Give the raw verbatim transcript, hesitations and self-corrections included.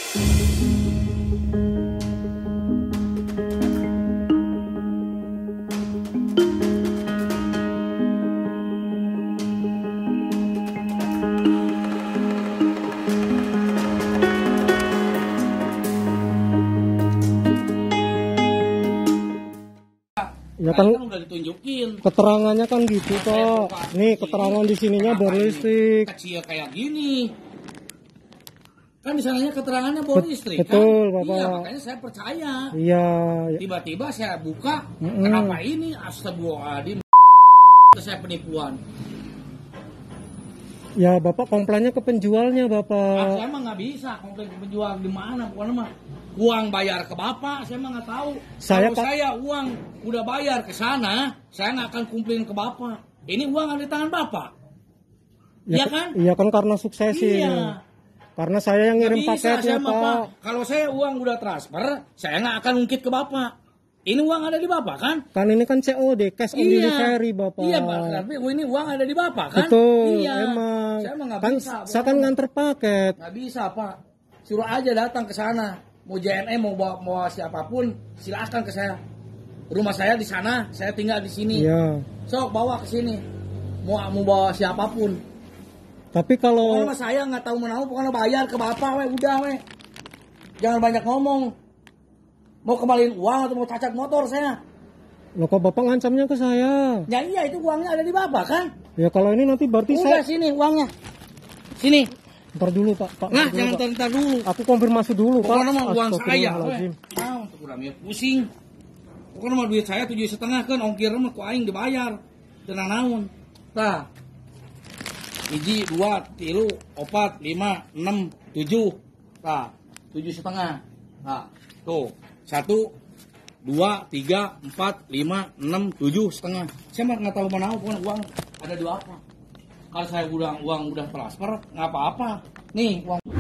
Ya kan, kan udah ditunjukin. Keterangannya kan gitu Pak. Nih keterangan di sininya bor listrik. Kecil kayak gini. Kan di sananya keterangannya bor listrik. Betul, kan? Bapak. Iya, makanya saya percaya. Iya. Tiba-tiba saya buka, Mm -mm. kenapa ini? Astagfirullahaladzim. Saya penipuan. Ya Bapak komplainnya ke penjualnya Bapak. Ah, saya mah nggak bisa komplain ke penjual di mana, pokoknya mah uang bayar ke Bapak, saya mah nggak tahu. Saya, Kalau saya uang udah bayar ke sana, saya nggak akan komplain ke Bapak. Ini uang ada di tangan Bapak. Iya kan? Iya kan karena suksesi. Iya. Karena saya yang ngirim Nggak bisa, paketnya saya mah, Pak. Pak. Kalau saya uang udah transfer, saya nggak akan ungkit ke Bapak. Ini uang ada di Bapak kan? Kan ini kan C O D, cash on Iya. delivery Bapak. Iya Pak, tapi ini uang ada di Bapak kan? Betul, Iya. emang. Saya mah nggak Kan bisa. saya kan nganter paket. Nggak bisa Pak. Suruh aja datang ke sana. Mau J N E mau bawa, mau siapapun, silakan ke saya. Rumah saya di sana, saya tinggal di sini. Iya. Sok bawa ke sini. Mau mau bawa siapapun. Tapi kalau Pokoknya saya nggak tahu menahu, pokoknya bayar ke Bapak, we. Udah, we. Jangan banyak ngomong. Mau kembaliin uang atau mau cacat motor saya? Loh kok Bapak ngancamnya ke saya? Ya iya, itu uangnya ada di Bapak kan? Ya kalau ini nanti berarti Udah saya... sini uangnya. Sini. Ntar dulu Pak. Pak Nah, ntar dulu, jangan Pak. ntar dulu. Aku konfirmasi dulu Pak. Pokoknya mah uang saya, Astagfirullahaladzim. we. Ah, untuk uramnya pusing. Pokoknya mah duit saya tujuh setengah kan, ongkir mah ku aing dibayar. Tenang naon. Tah. Hiji, dua, tilu, opat, lima, enam, tujuh. Tah, tujuh setengah. Nah, tuh. Satu, dua, tiga, empat, lima, enam, tujuh setengah. Saya mah nggak tahu mana pokoknya uang ada di apa. Kalau saya udah uang udah transfer, nggak apa-apa. Nih uang.